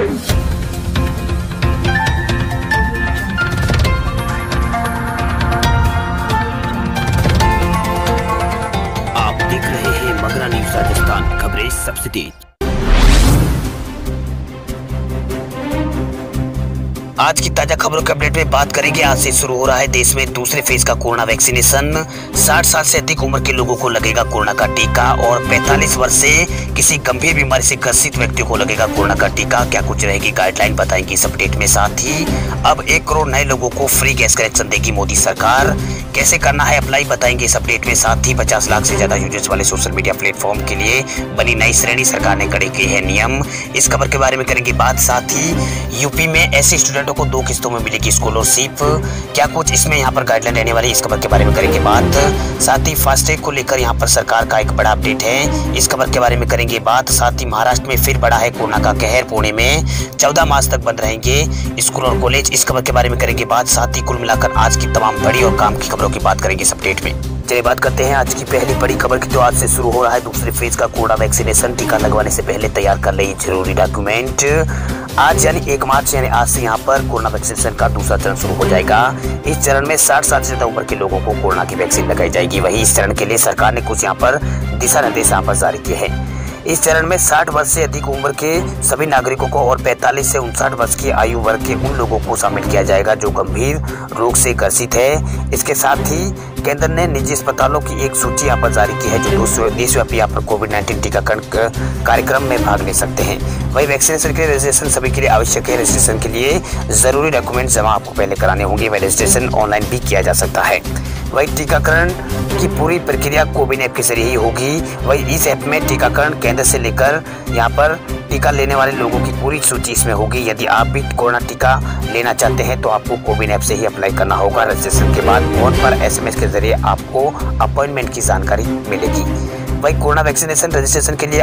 आप देख रहे हैं मगरा न्यूज राजस्थान, खबरें सबसे तेज। आज की ताजा खबरों के अपडेट में बात करेंगे। आज से शुरू हो रहा है देश में दूसरे फेज का कोरोना वैक्सीनेशन। 60 साल से अधिक उम्र के लोगों को लगेगा कोरोना का टीका और 45 वर्ष से किसी गंभीर बीमारी से ग्रसित व्यक्तियों को लगेगा कोरोना का टीका। क्या कुछ रहेगी गाइडलाइन बताएंगे इस अपडेट में। साथ ही अब 1 करोड़ नए लोगों को फ्री गैस कनेक्शन देगी मोदी सरकार। कैसे करना है अप्लाई बताएंगे इस अपडेट में। साथ ही 50 लाख से ज्यादा यूजर्स वाले सोशल मीडिया प्लेटफॉर्म के लिए बनी नई श्रेणी, सरकार ने कड़े किए हैं नियम। इस खबर के बारे में करेंगे बात। साथ ही यूपी में ऐसे स्टूडेंटों को 2 किस्तों में मिलेगी स्कॉलरशिप। क्या कुछ इसमें यहाँ पर गाइडलाइन रहने वाली, इस खबर के बारे में करेंगे बात। साथ ही फास्टैग को लेकर यहाँ पर सरकार का एक बड़ा अपडेट है, इस खबर के बारे में करेंगे बात। साथ ही महाराष्ट्र में फिर बढ़ा है कोरोना का कहर। पुणे में 14 मार्च तक बंद रहेंगे स्कूल और कॉलेज, इस खबर के बारे में करेंगे बात। साथ ही कुल मिलाकर आज की तमाम बड़ी और काम की खबरों की बात करेंगे इस अपडेट में। चलिए बात करते हैं आज की पहली बड़ी खबर की। तो आज से शुरू हो रहा है दूसरे फेज का कोरोना वैक्सीनेशन। टीका लगवाने से पहले तैयार कर ले जरूरी डॉक्यूमेंट। आज यानी 1 मार्च यानी आज से यहाँ पर कोरोना वैक्सीनेशन का दूसरा चरण शुरू हो जाएगा। इस चरण में 60 साल से ज्यादा उम्र के लोगों को कोरोना की वैक्सीन लगाई जाएगी। वहीं इस चरण के लिए सरकार ने कुछ यहाँ पर दिशा निर्देश यहाँ पर जारी किए हैं। इस चरण में 60 वर्ष से अधिक उम्र के सभी नागरिकों को और 45 से 59 वर्ष की आयु वर्ग के उन लोगों को शामिल किया जाएगा जो गंभीर रोग से ग्रसित है। इसके साथ ही केंद्र ने निजी अस्पतालों की एक सूची यहाँ पर जारी की है जो देशव्यापी यहाँ पर कोविड-19 टीकाकरण कार्यक्रम में भाग ले सकते हैं। वही वैक्सीनेशन के रजिस्ट्रेशन सभी के लिए आवश्यक है। रजिस्ट्रेशन के लिए जरूरी डॉक्यूमेंट जमा आपको पहले कराने होंगे। वही रजिस्ट्रेशन ऑनलाइन भी किया जा सकता है। वही टीकाकरण की पूरी प्रक्रिया कोविन ऐप के जरिए ही होगी। वही इस ऐप में टीकाकरण केंद्र से लेकर यहाँ पर टीका लेने वाले लोगों की पूरी सूची इसमें होगी। यदि आप भी कोरोना टीका लेना चाहते हैं तो आपको कोविन ऐप से ही अप्लाई करना होगा। रजिस्ट्रेशन के बाद फोन पर SMS के जरिए आपको अपॉइंटमेंट की जानकारी मिलेगी। वही कोरोना वैक्सीनेशन रजिस्ट्रेशन के लिए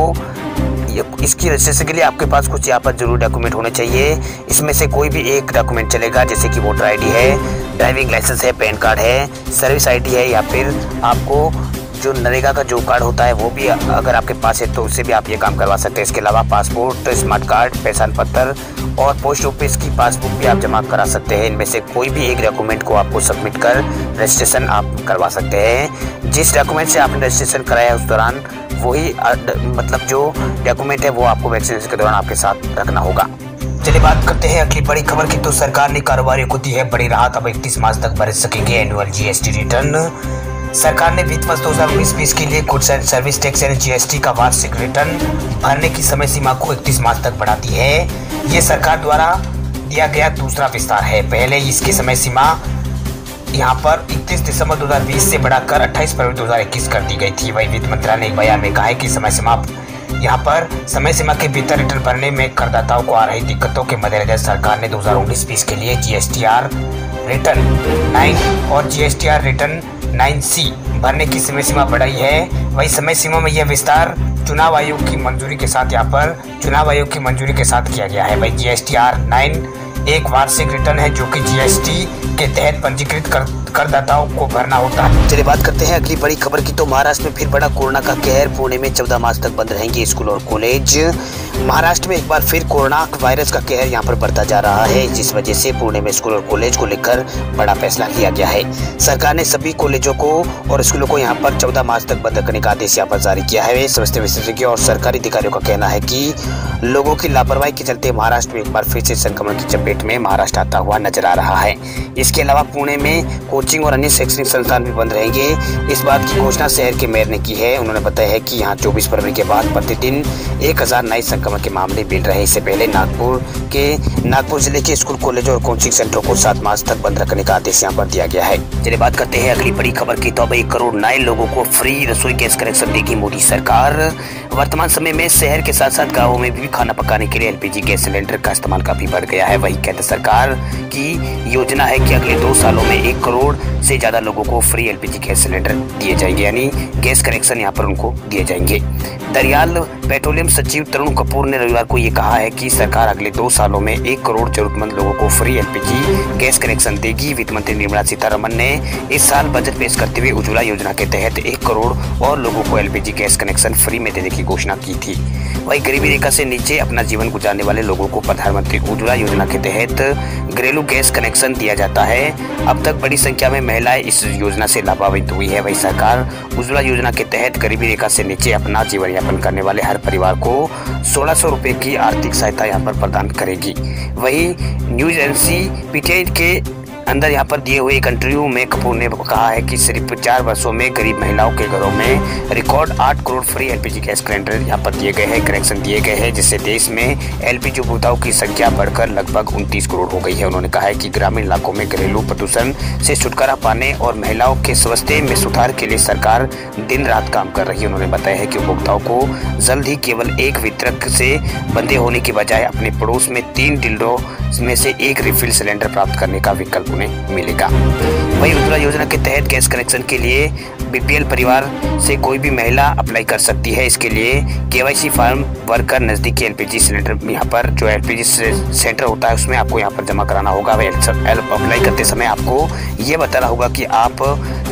इसकी रजिस्ट्रेशन के लिए आपके पास कुछ यहाँ पर जरूरी डॉक्यूमेंट होने चाहिए। इसमें से कोई भी एक डॉक्यूमेंट चलेगा, जैसे कि वोटर ID है, ड्राइविंग लाइसेंस है, पैन कार्ड है, सर्विस ID है, या फिर आपको जो नरेगा का जो कार्ड होता है वो भी अगर आपके पास है तो उससे भी आप ये काम करवा सकते हैं। इसके अलावा पासपोर्ट, स्मार्ट कार्ड, पहचान पत्र और पोस्ट ऑफिस की पासबुक भी आप जमा करा सकते हैं। इनमें से कोई भी एक डॉक्यूमेंट को आपको सबमिट कर रजिस्ट्रेशन आप करवा सकते हैं। जिस डॉक्यूमेंट से आपने रजिस्ट्रेशन कराया उस दौरान वही मतलब जो डॉक्यूमेंट है वो आपको वैक्सीनेशन के दौरान आपके साथ रखना होगा। चलिए बात करते हैं अगली बड़ी खबर की। तो सरकार ने कारोबारियों को दी है बड़ी राहत। अब 31 मार्च तक भर सकेंगे एनुअल GST रिटर्न। सरकार ने वित्त वर्ष 2019-20 के लिए गुड्स एंड सर्विस टैक्स यानी GST का वार्षिक रिटर्न भरने की समय सीमा को 31 मार्च तक बढ़ा दी है। ये सरकार द्वारा दिया गया दूसरा विस्तार है। पहले इसकी समय सीमा यहाँ पर 31 दिसंबर 2020 से बढ़ाकर 28 फरवरी 2021 कर दी गई थी। वही वित्त मंत्रालय ने एक बयान में कहा है कि यहाँ पर समय सीमा के भीतर रिटर्न भरने में करदाताओं को आ रही दिक्कतों के मद्देनजर सरकार ने 2019-20 के लिए GSTR रिटर्न 9 और GSTR रिटर्न 9C भरने की समय सीमा बढ़ाई है। वही समय सीमा में यह विस्तार चुनाव आयोग की मंजूरी के साथ किया गया है। वही GSTR 9 एक वार्षिक रिटर्न है जो कि GST के तहत पंजीकृत करदाताओं को भरना होता है। चलिए बात करते हैं अगली बड़ी खबर की। तो महाराष्ट्र में फिर बड़ा कोरोना का कहर। पुणे में 14 मार्च तक बंद रहेंगे स्कूल और कॉलेज। महाराष्ट्र में एक बार फिर कोरोना वायरस का कहर यहाँ पर बढ़ता जा रहा है, जिस वजह से पुणे में स्कूल और कॉलेज को लेकर बड़ा फैसला लिया गया है। सरकार ने सभी कॉलेजों को और स्कूलों को यहाँ पर 14 मार्च तक बंद करने का आदेश यहाँ पर जारी किया है। स्वास्थ्य विशेषज्ञों और सरकारी अधिकारियों का कहना है कि लोगों की लापरवाही के चलते महाराष्ट्र में एक बार फिर से संक्रमण की चपेट में महाराष्ट्र आता हुआ नजर आ रहा है। इसके अलावा पुणे में कोचिंग और अन्य शैक्षणिक संस्थान भी बंद रहेंगे। इस बात की घोषणा शहर के मेयर ने की है। उन्होंने बताया है कि यहाँ 24 फरवरी के बाद प्रतिदिन 1000 नए संक्रमण के मामले मिल रहे हैं। इससे पहले नागपुर जिले के स्कूल, कॉलेज और कोचिंग सेंटरों को 7 मार्च तक बंद रखने का आदेश यहाँ पर दिया गया है। चलिए बात करते हैं अगली बड़ी खबर की। तो अब 1 करोड़ नए लोगों को फ्री रसोई गैस कनेक्शन देगी मोदी सरकार। वर्तमान समय में शहर के साथ साथ गाँवों में भी खाना पकाने के लिए LPG गैस सिलेंडर का इस्तेमाल काफी बढ़ गया है। वही केंद्र सरकार की योजना है कि अगले 2 सालों में 1 करोड़ से ज्यादा लोगों को फ्री LPG गैस सिलेंडर दिए जाएंगे, यानी गैस कनेक्शन यहाँ पर उनको दिए जाएंगे। दरियाल पेट्रोलियम सचिव तरुण कपूर ने रविवार को ये कहा है कि सरकार अगले 2 सालों में 1 करोड़ जरूरतमंद लोगों को फ्री LPG गैस कनेक्शन देगी। वित्त मंत्री निर्मला सीतारमण ने इस साल बजट पेश करते हुए उज्ज्वला योजना के तहत 1 करोड़ और लोगों को LPG गैस कनेक्शन फ्री में देने की की घोषणा की थी। वहीं गरीबी रेखा से नीचे अपना जीवन गुजारने वाले लोगों को प्रधानमंत्री उज्ज्वला योजना के तहत घरेलू गैस कनेक्शन दिया जाता है। अब तक बड़ी संख्या में महिलाएं इस योजना से लाभान्वित हुई है। वहीं सरकार उज्ज्वला योजना के तहत गरीबी रेखा से नीचे अपना जीवन यापन करने वाले हर परिवार को 1600 रुपये की आर्थिक सहायता यहाँ पर प्रदान करेगी। वहीं न्यूज एजेंसी पीटीआई के अंदर यहाँ पर दिए हुए एक इंटरव्यू में कपूर ने कहा है कि सिर्फ 4 वर्षों में गरीब महिलाओं के घरों में record 8 crore free LPG gas cylinder यहाँ पर दिए गए हैं, कनेक्शन दिए गए हैं, जिससे देश में एलपीजी उपभोक्ताओं की संख्या बढ़कर लगभग 29 करोड़ हो गई है। उन्होंने कहा है कि ग्रामीण इलाकों में घरेलू प्रदूषण से छुटकारा पाने और महिलाओं के स्वास्थ्य में सुधार के लिए सरकार दिन रात काम कर रही है। उन्होंने बताया है कि उपभोक्ताओं को जल्द ही केवल एक वितरक से बंधे होने की बजाय अपने पड़ोस में 3 डिल्डो में से एक रिफिल सिलेंडर प्राप्त करने का विकल्प उन्हें मिलेगा। वहीं उज्ज्वला योजना के तहत गैस कनेक्शन के लिए बीपीएल परिवार से कोई भी महिला अप्लाई कर सकती है। इसके लिए केवाईसी फॉर्म भरकर नजदीकी एलपीजी सिलेंडर यहाँ पर जो एलपीजी सेंटर होता है उसमें आपको यहाँ पर जमा कराना होगा। अप्लाई करते समय आपको ये बताना होगा कि आप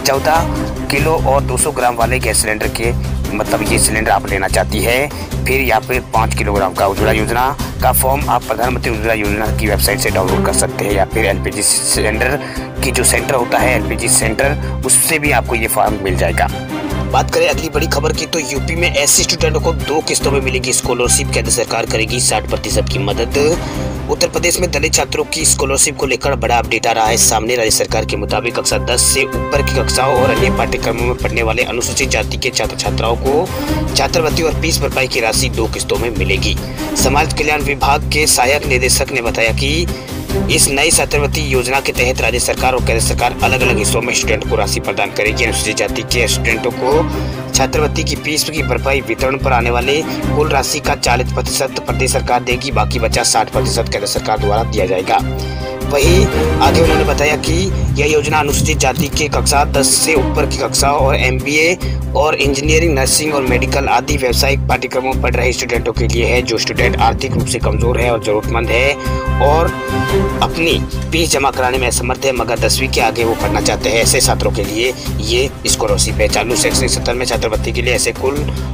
14 किलो और 200 ग्राम वाले गैस सिलेंडर के मतलब ये सिलेंडर आप लेना चाहती है। फिर यहाँ पे 5 किलोग्राम का उज्ज्वला योजना का फॉर्म आप प्रधानमंत्री उज्ज्वला योजना की वेबसाइट से डाउनलोड कर सकते हैं, या फिर एलपीजी सिलेंडर की जो सेंटर होता है एलपीजी सेंटर उससे भी आपको ये फॉर्म मिल जाएगा। बात करें अगली बड़ी खबर की तो यूपी में एससी स्टूडेंटों को 2 किस्तों में मिलेगी स्कॉलरशिप। केंद्र सरकार करेगी 60% की मदद। उत्तर प्रदेश में दलित छात्रों की स्कॉलरशिप को लेकर बड़ा अपडेट आ रहा है सामने। राज्य सरकार के मुताबिक कक्षा 10 से ऊपर की कक्षाओं और अन्य पाठ्यक्रमों में पढ़ने वाले अनुसूचित जाति के छात्र छात्राओं को छात्रवृत्ति और फीस भरपाई की राशि 2 किस्तों में मिलेगी। समाज कल्याण विभाग के सहायक निदेशक ने बताया कि इस नई छात्रवृत्ति योजना के तहत राज्य सरकार और केंद्र सरकार अलग अलग हिस्सों में स्टूडेंट को राशि प्रदान करेगी। अनुसूचित जाति के स्टूडेंटों को छात्रवृत्ति की फीस की भरपाई वितरण पर आने वाले कुल राशि का 40% प्रदेश सरकार देगी, बाकी बचा 60% केंद्र सरकार द्वारा दिया जाएगा। वहीं आगे उन्होंने बताया कि यह योजना अनुसूचित जाति के कक्षा 10 से ऊपर की कक्षा और एमबीए और इंजीनियरिंग, नर्सिंग और मेडिकल आदि व्यावसायिक पाठ्यक्रमों में पढ़ रहे स्टूडेंटों के लिए है। जो स्टूडेंट आर्थिक रूप से कमजोर है और जरूरतमंद है और अपनी फीस जमा कराने में असमर्थ है मगर 10वीं के आगे वो पढ़ना चाहते हैं, ऐसे छात्रों के लिए ये स्कॉलरशिप है। चालू शैक्षणिक सत्र में छात्रवृत्ति के लिए ऐसे कुल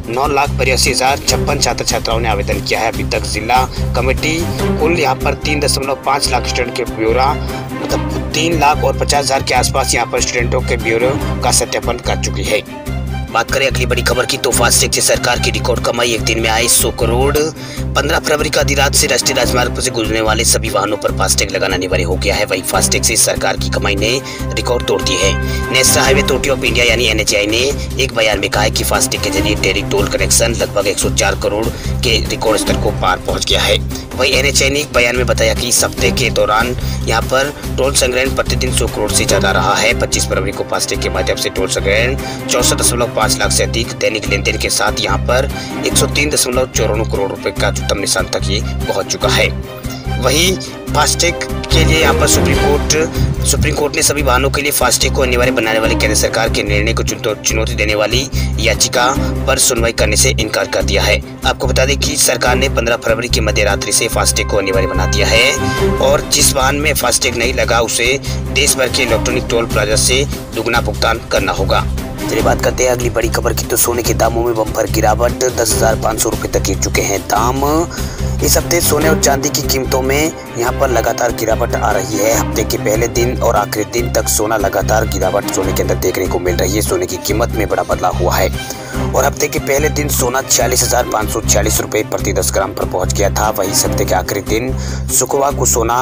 9,82,056 छात्र छात्राओं ने आवेदन किया है। अभी तक जिला कमेटी कुल यहाँ पर 3.5 लाख स्टूडेंट के ब्यौरा मतलब 3,50,000 के आसपास यहाँ पर स्टूडेंटों के ब्यौरे का सत्यापन कर चुकी है। बात करें अगली बड़ी खबर की तो फास्टैग से सरकार की रिकॉर्ड कमाई। एक दिन में आई 100 करोड़। 15 फरवरी का आधी रात से राष्ट्रीय राजमार्ग पर से गुजरने वाले सभी वाहनों पर फास्टैग लगाना अनिवार्य हो गया है। वहीं फास्टैग से सरकार की कमाई ने रिकॉर्ड तोड़ दी है। National Highway Authority of India यानी एनएचएआई ने एक बयान में कहा है कि फास्टैग के जरिए डायरेक्ट टोल कनेक्शन लगभग 104 करोड़ के रिकॉर्ड स्तर को पार पहुंच गया है। वहीं एनएचएआई ने एक बयान में बताया कि इस हफ्ते के दौरान यहाँ पर टोल संग्रहण प्रतिदिन 100 करोड़ से ज्यादा रहा है। 25 फरवरी को फास्टैग के माध्यम से टोल संग्रहण 64.5 लाख से अधिक दैनिक लेन देन के साथ यहाँ पर 103.94 करोड़ रुपए का उच्चतम निशान तक ये पहुंच चुका है। वहीं फास्टैग के लिए यहाँ पर सुप्रीम कोर्ट ने सभी वाहनों के लिए फास्टैग को अनिवार्य बनाने वाले केंद्र सरकार के निर्णय को चुनौती देने वाली याचिका पर सुनवाई करने से इनकार कर दिया है। आपको बता दें कि सरकार ने 15 फरवरी की मध्य रात्रि से फास्टैग को अनिवार्य बना दिया है और जिस वाहन में फास्टैग नहीं लगा उसे देश भर के इलेक्ट्रॉनिक टोल प्लाजा से दुगना भुगतान करना होगा। चलिए बात करते हैं अगली बड़ी खबर की तो सोने के दामों में बम्पर गिरावट। 10,500 रुपये तक गिर चुके हैं दाम। इस हफ्ते सोने और चांदी की कीमतों में यहाँ पर लगातार गिरावट आ रही है। हफ्ते के पहले दिन और आखिरी दिन तक सोना लगातार गिरावट सोने के अंदर देखने को मिल रही है। सोने की कीमत में बड़ा बदलाव हुआ है और हफ्ते के पहले दिन सोना 46,546 रुपये प्रति 10 ग्राम पर पहुंच गया था। वहीं इस हफ्ते के आखिरी दिन शुक्रवार को सोना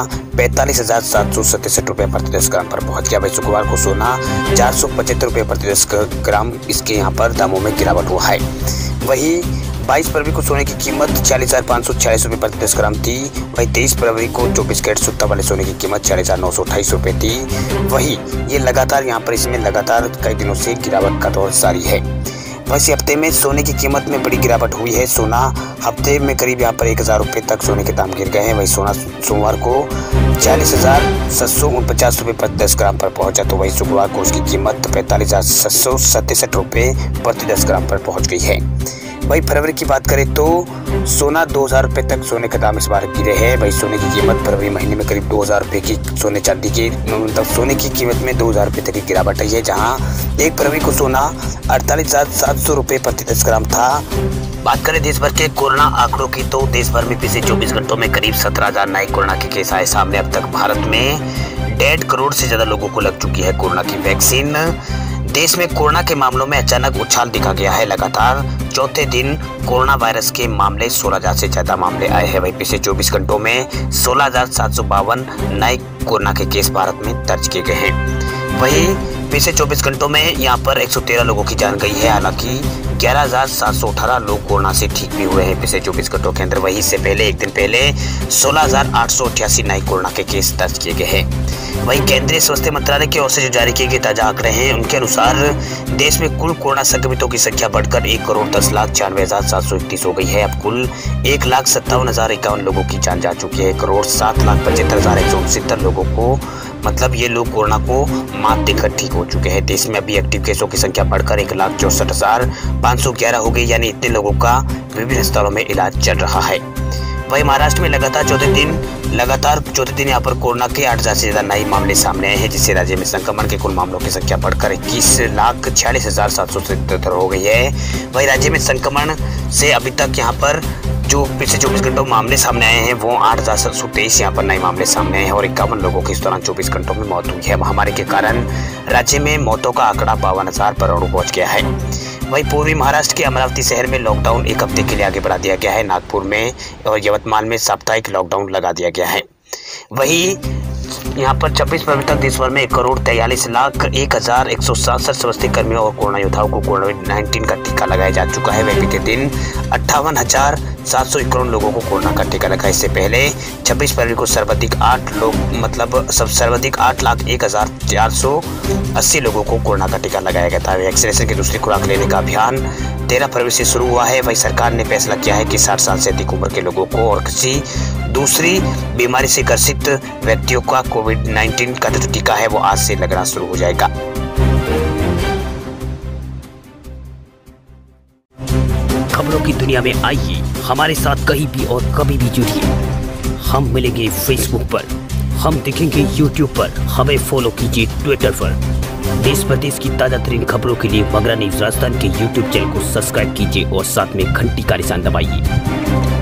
45,767 रुपये प्रति 10 ग्राम पर पहुंच गया। वहीं शुक्रवार को सोना 475 रुपये प्रति 10 ग्राम इसके यहाँ पर दामों में गिरावट हुआ है। वहीं 22 फरवरी को सोने की कीमत 40,546 रुपये प्रति 10 ग्राम थी। वहीं 23 फरवरी को 24 कैरेट शुद्ध वाले सोने की कीमत 40,928 रुपये थी। वहीं ये लगातार यहाँ पर इसमें लगातार कई दिनों से गिरावट का दौर जारी है। वैसे हफ्ते में सोने की कीमत में बड़ी गिरावट हुई है। सोना हफ्ते में करीब यहाँ पर 1,000 रुपये तक सोने के दाम गिर गए हैं। वही सोना सोमवार को 40,749 रुपये प्रति 10 ग्राम पर पहुंचा तो वही शुक्रवार को उसकी कीमत 45,767 रुपये प्रति 10 ग्राम पर पहुंच गई है। वही फरवरी की बात करें तो सोना 2000 रुपये तक सोने का दाम इस बार गिरे हैं। वही सोने की कीमत फरवरी महीने में करीब 2000 रुपये की सोने चांदी की मतलब सोने की कीमत में 2000 रुपये तक की गिरावट आई है, जहां 1 फरवरी को सोना 48,700 रुपये प्रति 10 ग्राम था। बात करें देश भर के कोरोना आंकड़ों की तो देश भर में पिछले 24 घंटों में करीब 17,000 नए कोरोना के केस आए सामने। अब तक भारत में 1.5 करोड़ से ज्यादा लोगों को लग चुकी है कोरोना की वैक्सीन। देश में कोरोना के मामलों में अचानक उछाल दिखा गया है। लगातार चौथे दिन कोरोना वायरस के मामले 16,000 से ज्यादा मामले आए हैं। वही पिछले 24 घंटों में 16,752 नए कोरोना के केस भारत में दर्ज किए गए हैं। वही पिछले 24 घंटों में यहाँ पर 113 लोगों की जान गई है। हालांकि 11,718 लोग कोरोना से ठीक भी हुए हैं पिछले 24 घंटों के अंदर। वही से पहले एक दिन पहले 16,888 नए कोरोना के केस दर्ज किए गए हैं। वही केंद्रीय स्वास्थ्य मंत्रालय की ओर से जो जारी किए गए ताजा आंकड़े हैं उनके अनुसार देश में कुल कोरोना संक्रमितों की संख्या बढ़कर 1,10,96,731 हो गई है। अब कुल 1,57,051 लोगों की जान जा चुकी है। 1,07,75,169 लोगों को मतलब ये लोग कोरोना को मात देकर ठीक हो चुके हैं। देश में अभी एक्टिव केसों की संख्या बढ़कर 1,64,511 हो गई, यानी इतने लोगों का विभिन्न स्थलों में इलाज चल रहा है। वही महाराष्ट्र में लगातार चौथे दिन यहाँ पर कोरोना के 8,000 से ज्यादा नए मामले सामने आए हैं, जिससे राज्य में संक्रमण के कुल मामलों की संख्या बढ़कर 21,46,777 हो गई है। वही राज्य में संक्रमण से अभी तक यहाँ पर जो पिछले 24 घंटों में मामले सामने आए हैं वो 8,723 यहाँ पर नए मामले सामने आए हैं और 51 लोगों की इस दौरान 24 घंटों में मौत हुई है। महामारी के कारण राज्य में मौतों का आंकड़ा 52,000 पर पहुंच गया है। वही पूर्वी महाराष्ट्र के अमरावती शहर में लॉकडाउन 1 हफ्ते के लिए आगे बढ़ा दिया गया है। नागपुर में और यवतमाल में साप्ताहिक लॉकडाउन लगा दिया गया है। वही यहाँ पर 26 फरवरी तक देश भर में 1,43,01,167 स्वास्थ्य कर्मियों और कोरोना योद्धाओं को कोविड-19 का टीका लगाया जा चुका है। वह बीते दिन 58,751 लोगों को कोरोना का टीका लगा। इससे पहले 26 फरवरी को सर्वाधिक 8,01,480 लोगों को कोरोना का टीका लगाया गया था। वैक्सीनेशन की दूसरी खुराक लेने का अभियान 13 फरवरी से शुरू हुआ है। वही सरकार ने फैसला किया है कि 60 साल से अधिक उम्र के लोगों को और किसी दूसरी बीमारी से ग्रसित व्यक्तियों का कोविड-19 का जो टीका है वो आज से लगना शुरू हो जाएगा। खबरों की दुनिया में आइए हमारे साथ कहीं भी और कभी भी जुड़िए। हम मिलेंगे फेसबुक पर, हम दिखेंगे यूट्यूब पर, हमें फॉलो कीजिए ट्विटर पर। देश प्रदेश की ताजा तरीन खबरों के लिए मगरा न्यूज राजस्थान के यूट्यूब चैनल को सब्सक्राइब कीजिए और साथ में घंटी का निशान दबाइए।